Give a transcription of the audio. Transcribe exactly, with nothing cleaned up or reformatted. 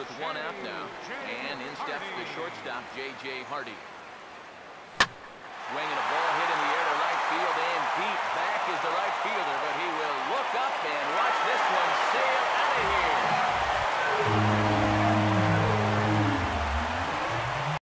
with one out now. And in steps the shortstop, J J Hardy. Swinging a ball hit in the air to right field and deep. Back is the right fielder, but he will look up and watch this one